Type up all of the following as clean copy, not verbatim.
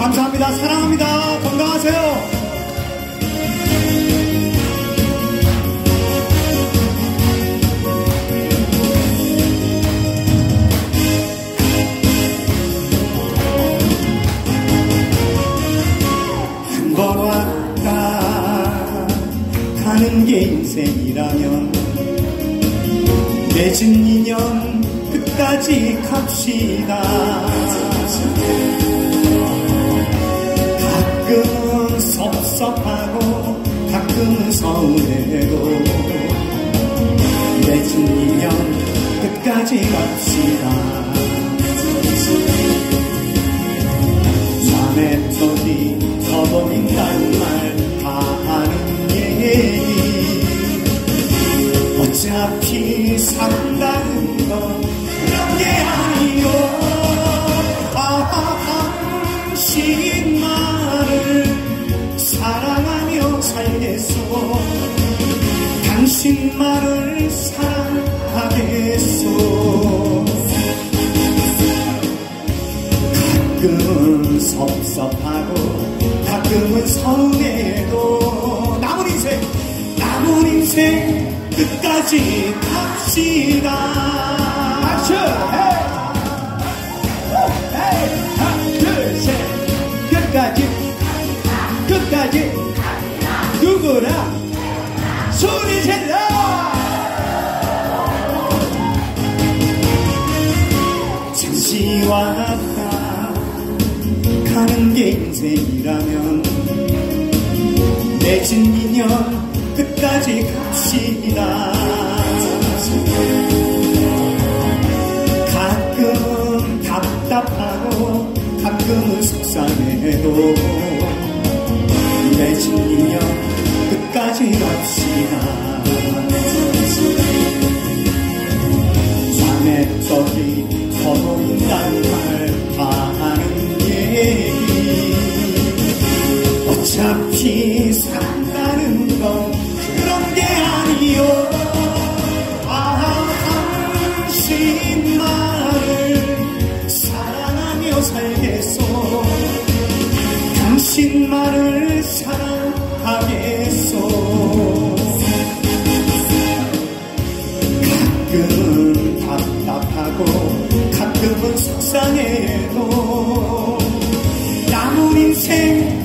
감사합니다. 사랑합니다. 건강하세요. 한 번 왔다 가는 게 인생이라면 맺은 인연 끝까지 갑시다. 가끔은 섭섭하고 가끔은 서운해도 맺은 인연 끝까지 갑시다. 맘에 터디 터버린단 말 다 하는 얘기 어차피 산다는 건 그런 게 아니요. 당신만을 사랑하며 살겠소. 당신만을 사랑하겠소. 가끔은 섭섭하고 가끔은 서운해도 남은 인생 끝까지 갑시다. 박수! 하나, 둘, 셋. 끝까지 누구나 소리 질러. 잠시 왔다 가는 게 인생이라면 맺은 인연 끝까지 갑시다. 가끔은 답답하고 가끔은 속상해도 맺은 인연 끝까지 갑시다. 맘에 떡이 터놓는단 말 다 하는 얘기 어차피 산다는 건 그런 게 아니요. 당신만을 사랑하며 살겠소. 당신만을 사랑하겠소. 가끔은 답답하고 가끔은 속상해도 남은 인생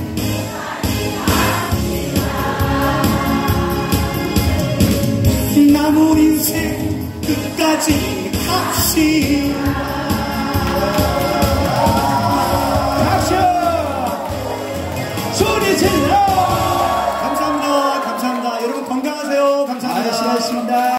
남은 인생 끝까지 갑시다. 소리 질러. 감사합니다. 여러분 건강하세요. 감사합니다. 수고하셨습니다.